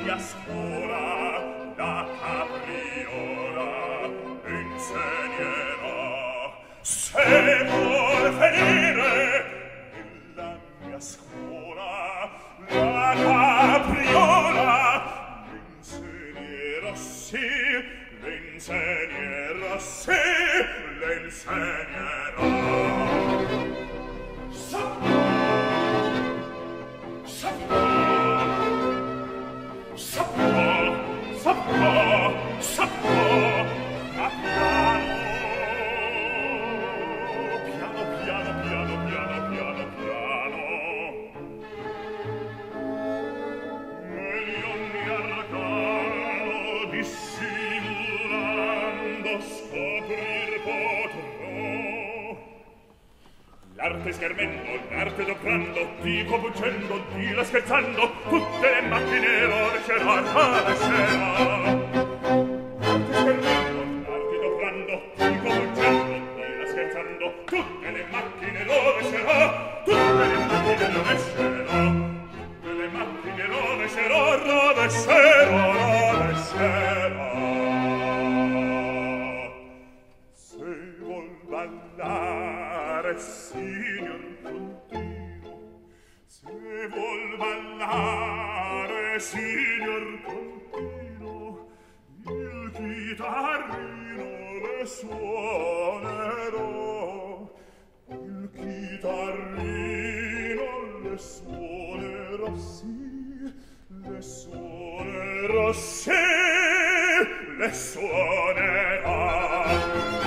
mia scuola da capriola insegnerà. Se vuol venire nella mia scuola la capriola l'insegnerà sì, l'insegnerà sì, l'insegnerà. Saprà, saprà, saprà, saprà, saprà, a piano, piano, piano, piano, piano, piano, piano. Negli ogni arcano dissimulando scoprir potrò l'arte schermendo, l'arte doprando, dico buggendo, dila scherzando, tutte le macchine lo lascerà, lascerà. L'arte schermendo, l'arte doprando, dico buggendo, dila scherzando, tutte le macchine lo lascerà, tutte le macchine lo lascerà, tutte le macchine lo lascerà, rovescerà, rovescerà. Se vuol ballare, signor Contino, se vuol ballare, signor Contino, il chitarrino le suonerò, il chitarrino le suonerò, sì, le suonerò, sì, le suonerò.